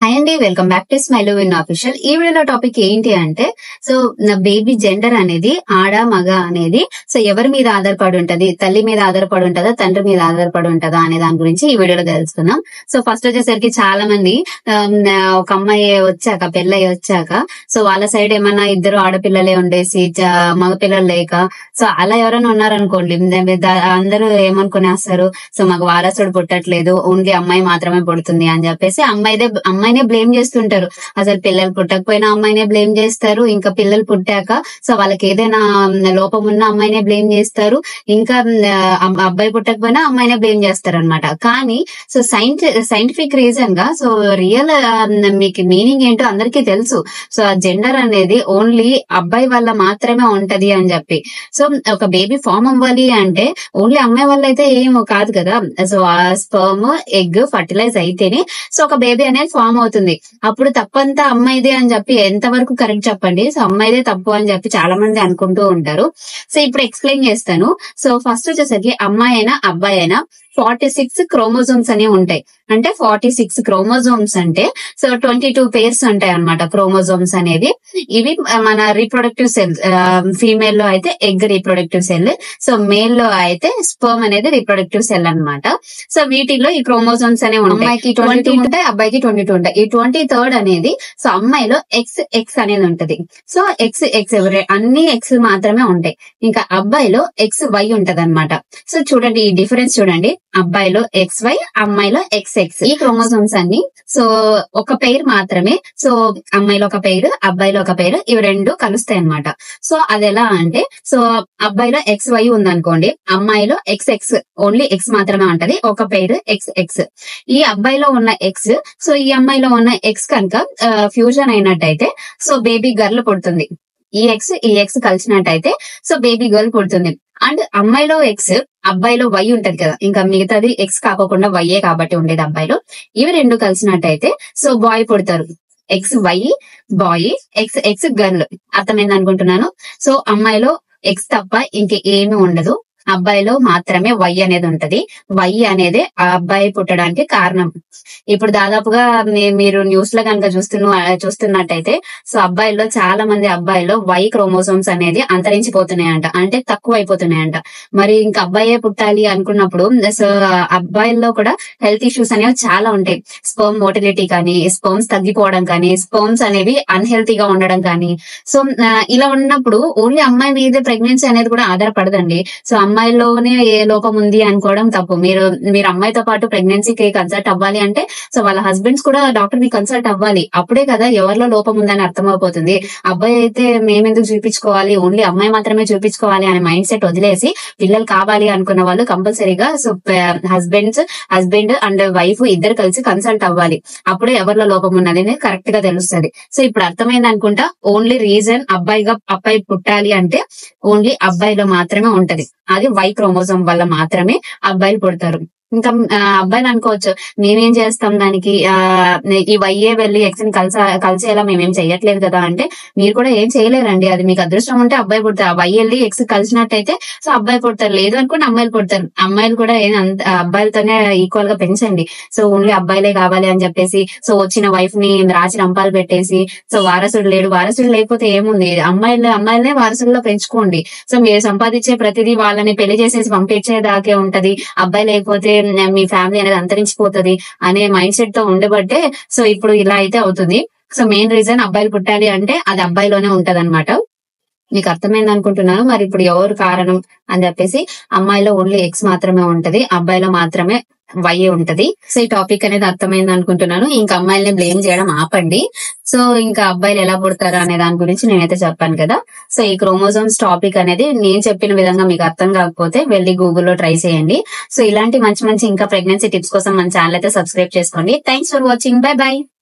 Hi అండి, welcome back to smile win official. ఈ వీడియోలో టాపిక్ ఏంటి అంటే, సో నా బేబీ జెండర్ అనేది ఆడ మగ అనేది సో ఎవరి మీద ఆధారపడి ఉంటది, తల్లి మీద ఆధారపడి ఉంటదా, తండ్రి మీద ఆధారపడి ఉంటదా అనే దాని గురించి ఈ వీడియోలో తెలుసుకుందాం. సో ఫస్ట్ వచ్చేసరికి చాలా మంది ఒక అమ్మాయి వచ్చాక, పెళ్ళయి వచ్చాక సో వాళ్ళ సైడ్ ఏమన్నా ఇద్దరు ఆడపిల్లలే ఉండేసి మగ పిల్లలు లేక సో అలా ఎవరైనా ఉన్నారనుకోండి, అందరూ ఏమనుకునేస్తారు, సో మాకు వారసుడు పుట్టట్లేదు, ఓన్లీ అమ్మాయి మాత్రమే పుడుతుంది అని చెప్పేసి అమ్మాయినే బ్లేమ్ చేస్తుంటారు. అసలు పిల్లలు పుట్టకపోయినా అమ్మాయినే బ్లేమ్ చేస్తారు, ఇంకా పిల్లలు పుట్టాక సో వాళ్ళకి ఏదైనా లోపం ఉన్న అమ్మాయినే బ్లేమ్ చేస్తారు, ఇంకా అబ్బాయి పుట్టకపోయినా అమ్మాయినే బ్లేమ్ చేస్తారు అనమాట. కానీ సో సైంటిఫిక్ రీజన్ గా సో రియల్ మీకు మీనింగ్ ఏంటో అందరికీ తెలుసు. సో ఆ జెండర్ అనేది ఓన్లీ అబ్బాయి వల్ల మాత్రమే ఉంటది అని చెప్పి. సో ఒక బేబీ ఫామ్ అవ్వాలి అంటే ఓన్లీ అమ్మాయి వల్ల అయితే ఏమో కాదు కదా. సో ఆ స్పర్మ్ ఎగ్ ఫర్టిలైజ్ అయితేనే సో ఒక బేబీ అనేది ఫామ్ అవుతుంది. అప్పుడు తప్పంతా అమ్మాయిదే అని చెప్పి ఎంతవరకు కరెక్ట్ చెప్పండి. సో అమ్మాయిదే తప్పు అని చెప్పి చాలా మంది అనుకుంటూ ఉంటారు. సో ఇప్పుడు ఎక్స్ప్లెయిన్ చేస్తాను. సో ఫస్ట్ వచ్చేసరికి అమ్మాయి అయినా అబ్బాయి అయినా 46 క్రోమోజోమ్స్ అనేవి ఉంటాయి. అంటే 46 క్రోమోజోమ్స్ అంటే సో 22 పేర్స్ ఉంటాయి అన్నమాట క్రోమోజోమ్స్ అనేవి. ఇవి మన రీప్రొడక్టివ్ సెల్. ఫీమేల్ లో అయితే egg reproductive cell, so male లో అయితే స్పర్మ్ అనేది రీప్రొడక్టివ్ సెల్ అన్నమాట. సో వీటిలో ఈ క్రోమోజోమ్స్ అనేవి ఉంటాయి. అమ్మాయికి 22 ఉంటాయి, అబ్బాయికి 22 ఉంటాయి. ఈ 23rd అనేది సో అమ్మాయిలో ఎక్స్ అనేది ఉంటది. సో ఎక్స్ అన్ని ఎక్స్ మాత్రమే ఉంటాయి. ఇంకా అబ్బాయిలో XY ఉంటది అనమాట. సో చూడండి ఈ డిఫరెన్స్ చూడండి, అబ్బాయిలో XY, అమ్మాయిలో XX. ఈ క్రోమోజోమ్స్ అన్ని సో ఒక పెయిర్ మాత్రమే. సో అమ్మాయిలో ఒక పెయిర్, అబ్బాయిలో ఒక పెయిర్, ఇవి రెండు కలుస్తాయి అనమాట. సో అది ఎలా అంటే, సో అబ్బాయిలో XY ఉందనుకోండి, అమ్మాయిలో XX ఓన్లీ X మాత్రమే ఉంటది, ఒక పెయిర్ XX. ఈ అబ్బాయిలో ఉన్న X సో ఈ అమ్మాయిలో ఉన్న X కనుక ఫ్యూజన్ అయినట్టయితే సో బేబీ గర్ల్ పుడుతుంది. ఈ X కలిసినట్టయితే సో బేబీ గర్ల్ పుడుతుంది. అండ్ అమ్మాయిలో X, అబ్బాయిలో Y ఉంటది కదా, ఇంకా మిగతాది X కాకుండా Y కాబట్టి ఉండేది అబ్బాయిలో. ఇవి రెండు కలిసినట్టయితే సో బాయ్ పుడతారు. XY boy, XX girl. అర్థమైంది అనుకుంటున్నాను. సో అమ్మాయిలో X తప్ప ఇంకేమీ ఉండదు, అబ్బాయిలో మాత్రమే Y అనేది ఉంటది. Y అనేది ఆ అబ్బాయి పుట్టడానికి కారణం. ఇప్పుడు దాదాపుగా మీరు న్యూస్ లో కనుక చూస్తున్నట్టయితే సో అబ్బాయిల్లో చాలా మంది అబ్బాయిల్లో Y క్రోమోసోమ్స్ అనేది అంతరించిపోతున్నాయంట, అంటే తక్కువ అయిపోతున్నాయంట. మరి ఇంకా అబ్బాయే పుట్టాలి అనుకున్నప్పుడు సో అబ్బాయిల్లో కూడా హెల్త్ ఇష్యూస్ అనేవి చాలా ఉంటాయి. స్పర్మ్ మోటిలిటీ కానీ, స్పర్మ్స్ తగ్గిపోవడం కానీ, స్పర్మ్స్ అనేవి అన్హెల్తీగా ఉండడం కానీ. సో ఇలా ఉన్నప్పుడు ఓన్లీ అమ్మాయి మీదే ప్రెగ్నెన్సీ అనేది కూడా ఆధారపడదండి. సో అమ్మాయిలోనే ఏ లోపం ఉంది అనుకోవడం తప్పు. మీరు అమ్మాయితో పాటు ప్రెగ్నెన్సీకి కన్సల్ట్ అవ్వాలి అంటే సో వాళ్ళ హస్బెండ్స్ కూడా డాక్టర్ ని కన్సల్ట్ అవ్వాలి. అప్పుడే కదా ఎవరిలో లోపం ఉందని అర్థమైపోతుంది. అబ్బాయి అయితే మేమెందుకు చూపించుకోవాలి, ఓన్లీ అమ్మాయి మాత్రమే చూపించుకోవాలి అనే మైండ్ సెట్ వదిలేసి పిల్లలు కావాలి అనుకున్న వాళ్ళు కంపల్సరీగా సో హస్బెండ్ అండ్ వైఫ్ ఇద్దరు కలిసి కన్సల్ట్ అవ్వాలి. అప్పుడే ఎవరిలో లోపం ఉన్నది కరెక్ట్ గా తెలుస్తుంది. సో ఇప్పుడు అర్థమైంది అనుకుంటా. ఓన్లీ రీజన్ అబ్బాయి పుట్టాలి అంటే ఓన్లీ అబ్బాయిలో మాత్రమే ఉంటది. అది Y క్రోమోజోమ్ వల్ల మాత్రమే అబ్బాయిలు పుడతారు. ఇంకా అబ్బాయిలు అనుకోవచ్చు, మేమేం చేస్తాం దానికి, ఈ వైఏ వెళ్ళి ఎక్స్ని కలిసేలా మేమేం చెయ్యట్లేదు కదా అంటే మీరు కూడా ఏం చేయలేరండి. అది మీకు అదృష్టం ఉంటే అబ్బాయి పుడతారు. వై వెళ్ళి ఎక్స్ కలిసినట్టయితే సో అబ్బాయి పుడతారు, లేదు అనుకుంటే అమ్మాయిలు పుడతారు. అమ్మాయిలు కూడా అబ్బాయిలతోనే ఈక్వల్ గా పెంచండి. సో ఓన్లీ అబ్బాయిలే కావాలి అని చెప్పేసి సో వచ్చిన వైఫ్ ని రాచి రంపాలు పెట్టేసి సో వారసుడు లేకపోతే ఏముంది, అమ్మాయిలనే వారసుల్లో పెంచుకోండి. సో మీరు సంపాదించే ప్రతిదీ వాళ్ళని పెళ్లి చేసేసి పంపించేదాకే ఉంటది. అబ్బాయి లేకపోతే మీ ఫ్యామిలీ అనేది అంతరించిపోతుంది అనే మైండ్ సెట్ తో ఉండబట్టే సో ఇప్పుడు ఇలా అయితే అవుతుంది. సో మెయిన్ రీజన్ అబ్బాయిలు పుట్టాలి అంటే అది అబ్బాయిలోనే ఉంటది అనమాట. మీకు అర్థమైంది అనుకుంటున్నాను. మరి ఇప్పుడు ఎవరు కారణం అని చెప్పేసి అమ్మాయిలో ఓన్లీ X మాత్రమే ఉంటది, అబ్బాయిలో మాత్రమే Y ఉంటది. సో ఈ టాపిక్ అనేది అర్థమైంది అనుకుంటున్నాను. ఇంకా అమ్మాయిల్ని బ్లేమ్ చేయడం ఆపండి. సో ఇంకా అబ్బాయిలు ఎలా పుడతారు అనే దాని గురించి నేనైతే చెప్పాను కదా. సో ఈ క్రోమోజోమ్స్ టాపిక్ అనేది నేను చెప్పిన విధంగా మీకు అర్థం కాకపోతే వెళ్ళి గూగుల్లో ట్రై చేయండి. సో ఇలాంటి మంచి ఇంకా ప్రెగ్నెన్సీ టిప్స్ కోసం మన ఛానల్ అయితే సబ్స్క్రైబ్ చేసుకోండి. Thanks for watching. Bye by.